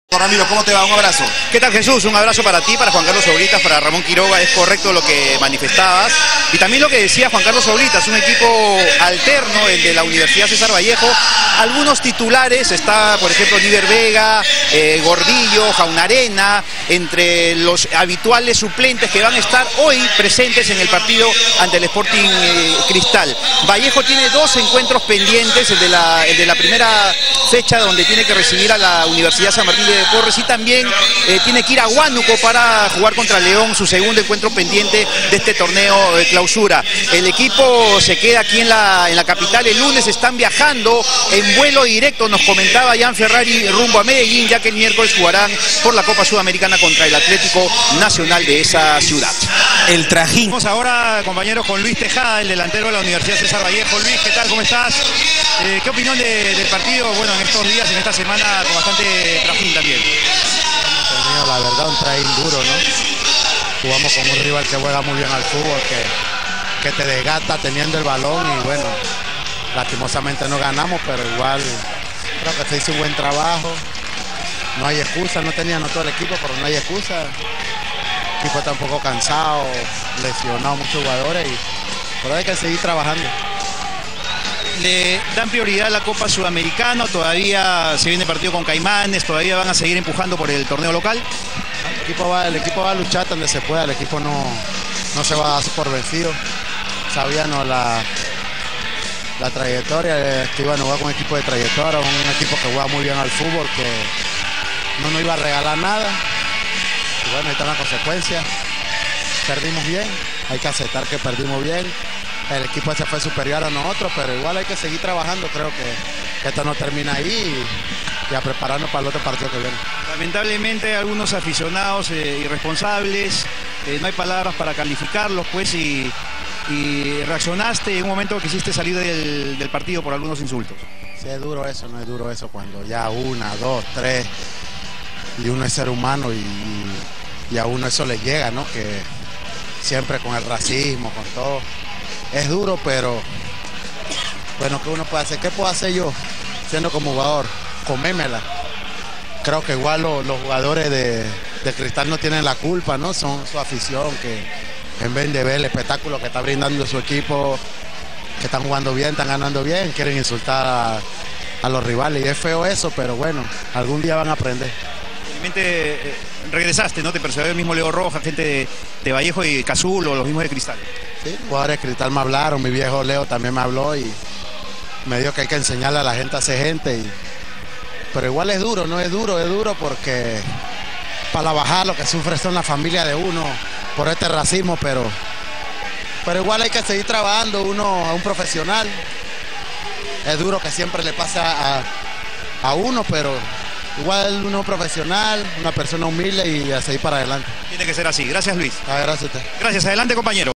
Ramiro, ¿cómo te va? Un abrazo. ¿Qué tal, Jesús? Un abrazo para ti, para Juan Carlos Oblitas, para Ramón Quiroga. Es correcto lo que manifestabas. Y también lo que decía Juan Carlos Oblitas, un equipo alterno, el de la Universidad César Vallejo. Algunos titulares, está por ejemplo Niver Vega, Gordillo, Jaunarena, entre los habituales suplentes que van a estar hoy presentes en el partido ante el Sporting Cristal. Vallejo tiene dos encuentros pendientes, el de la primera fecha donde tiene que recibir a la Universidad San Martín de Porres, y también tiene que ir a Huánuco para jugar contra León, su segundo encuentro pendiente de este torneo de clausura. El equipo se queda aquí en la capital. El lunes están viajando en vuelo directo, nos comentaba Jan Ferrari, rumbo a Medellín, ya que el miércoles jugarán por la Copa Sudamericana contra el Atlético Nacional de esa ciudad. El trajín. Vamos ahora, compañeros, con Luis Tejada, el delantero de la Universidad César Vallejo. Luis, ¿qué tal? ¿Cómo estás? ¿Qué opinión del partido? Bueno, en estos días, en esta semana, con bastante trajín también. La verdad, un trajín duro, ¿no? Jugamos con un rival que juega muy bien al fútbol, que te desgasta teniendo el balón, y bueno, lastimosamente no ganamos, pero igual creo que se hizo un buen trabajo. No hay excusa, no todo el equipo, pero no hay excusa. El equipo está un poco cansado, lesionado muchos jugadores, pero hay que seguir trabajando. ¿Le dan prioridad a la Copa Sudamericana? ¿Todavía se viene partido con Caimanes? ¿Todavía van a seguir empujando por el torneo local? El equipo va a luchar donde se pueda. El equipo no se va a dar por vencido. Sabíamos la trayectoria, que iban a jugar con un equipo de trayectoria, un equipo que juega muy bien al fútbol, que no nos iba a regalar nada. Y bueno, ahí están las consecuencias. Perdimos bien, hay que aceptar que perdimos bien. El equipo se fue superior a nosotros, pero igual hay que seguir trabajando. Creo que esto no termina ahí, y a prepararnos para el otro partido que viene. Lamentablemente algunos aficionados irresponsables, no hay palabras para calificarlos, pues, y reaccionaste en un momento que quisiste salir del partido por algunos insultos. Sí, es duro eso, no es duro eso cuando ya una, dos, tres, y uno es ser humano y a uno eso le llega, ¿no? Que siempre con el racismo, con todo. Es duro, pero bueno, ¿qué uno puede hacer? ¿Qué puedo hacer yo siendo como jugador? Comémela. Creo que igual los jugadores de Cristal no tienen la culpa, ¿no? Son su afición, que en vez de ver el espectáculo que está brindando su equipo, que están jugando bien, están ganando bien, quieren insultar a los rivales, y es feo eso, pero bueno, algún día van a aprender. Realmente regresaste, ¿no? Te percibió el mismo Leo Rojas, gente de Vallejo y Cazul, o los mismos de Cristal. Sí, jugadores de Cristal me hablaron, mi viejo Leo también me habló y me dijo que hay que enseñarle a la gente a ser gente. Pero igual es duro, ¿no? Es duro porque para bajar lo que sufre son la familia de uno por este racismo, pero igual hay que seguir trabajando, uno a un profesional. Es duro que siempre le pasa a uno, pero igual uno profesional, una persona humilde, y a seguir para adelante. Tiene que ser así. Gracias, Luis. Gracias a usted. Gracias. Adelante, compañero.